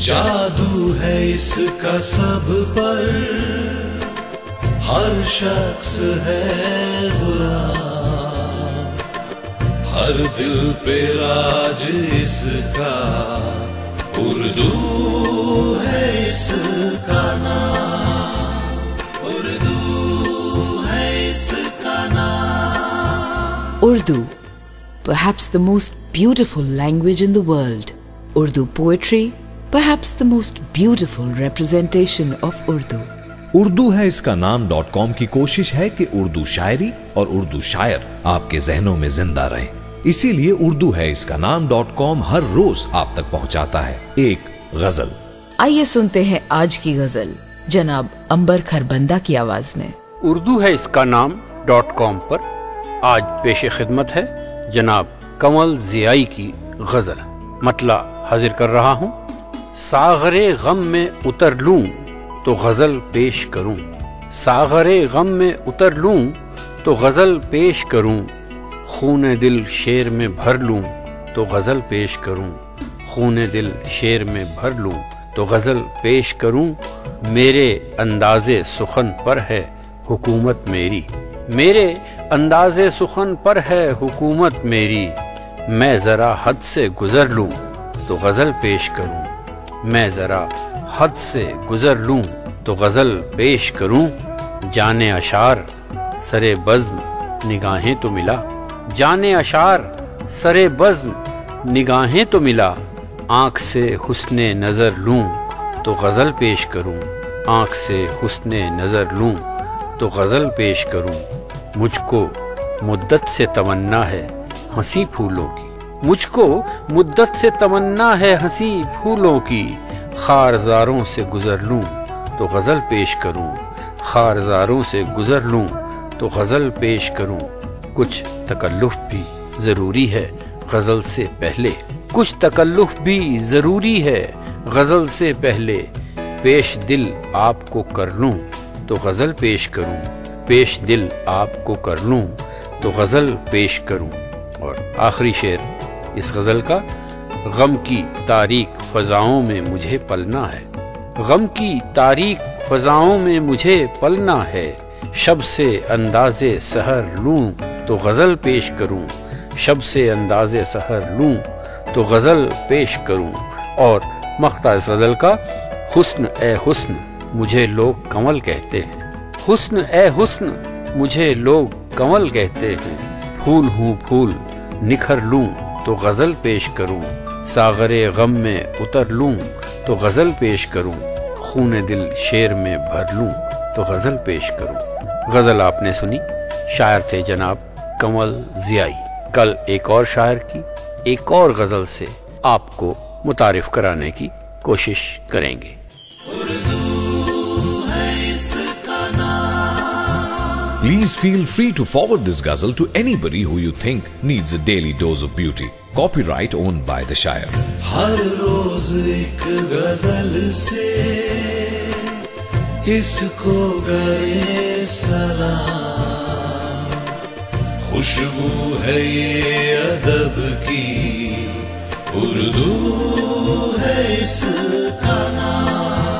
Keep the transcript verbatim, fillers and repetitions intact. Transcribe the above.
جادو ہے اس کا سب پر، ہر شخص ہے غلام، ہر دل پہ راج اس کا، اردو ہے اس کا نام، اردو ہے اس کا نام۔ Urdu, perhaps the most beautiful language in the world. Urdu poetry, perhaps the most beautiful representation of Urdu. Urdu ہے اس کا نام ڈاٹ کام کی کوشش ہے کہ اردو شاعری اور اردو شاعر آپ کے ذہنوں میں زندہ رہیں، اسی لیے اردو ہے اس کا نام ڈاٹ کام ہر روز آپ تک پہنچاتا ہے ایک غزل۔ آئیے سنتے ہیں آج کی غزل جناب امبر کھربندہ کی آواز میں۔ اردو ہے اس کا نام ڈاٹ کام پر آج پیش خدمت ہے جناب کنول ضیائی کی غزل۔ مطلع حاضر کر رہا ہوں۔ ساغرے غم میں اتر لوں تو غزل پیش کروں، ساغرے غم میں اتر لوں تو غزل پیش کروں، خون دل شعر میں بھر لوں تو غزل پیش کروں، خون دل شعر میں بھر لوں تو غزل پیش کروں، میرے انداز سخن پر ہے حکومت میری، میرے انداز سخن پر ہے حکومت میری، میں ذرا حد سے گزر لوں تو غزل پیش کروں، میں ذرا حد سے گزر لوں تو غزل پیش کروں، جانے اشعار سرے بزم نگاہیں تو ملا، جانے اشعار سرے بزم نگاہیں تو ملا، آنکھ سے حسن نظر لوں تو غزل پیش کروں، آنکھ سے حسن نظر لوں تو غزل پیش کروں، مجھ کو مدت سے تمنا ہے ہنسی پھولوں کی، مجھ کو مدت سے تمنا ہے ہنسی پھولوں کی، خارزاروں سے گزر لوں تو غزل پیش کروں، خارزاروں سے گزر لوں تو غزل پیش کروں، کچھ تکلف بھی ضروری ہے غزل سے پہلے، کچھ تکلف بھی ضروری ہے غزل سے پہلے، پیش دل آپ کو کر لوں تو غزل پیش کروں، پیش دل آپ کو کر لوں تو غزل پیش کروں۔ اور آخری شعر اس غزل کا، غم کی تاریک فضاؤں میں مجھے پلنا ہے، غم کی تاریک فضاؤں میں مجھے پلنا ہے، شب سے انداز سحر لوں تو غزل پیش کروں، شب سے انداز سحر لوں تو غزل پیش کروں۔ اور مقطع اس غزل کا، حسن اے حسن مجھے لوگ کنول کہتے ہیں، حسن اے حسن مجھے لوگ کنول کہتے ہیں، پھول ہوں پھول نکھر لوں تو غزل پیش کروں، ساغرے غم میں اتر لوں تو غزل پیش کروں، خون دل شعر میں بھر لوں تو غزل پیش کروں۔ غزل آپ نے سنی، شاعر تھے جناب کنول ضیائی۔ کل ایک اور شاعر کی ایک اور غزل سے آپ کو متعارف کرانے کی کوشش کریں گے۔ Please feel free to forward this ghazal to anybody who you think needs a daily dose of beauty. Copyright owned by the Shire. ہر روز ایک غزل سے اس کو کرے سلام، خوشبو ہے یہ ادب کی، اردو ہے اس کا نام۔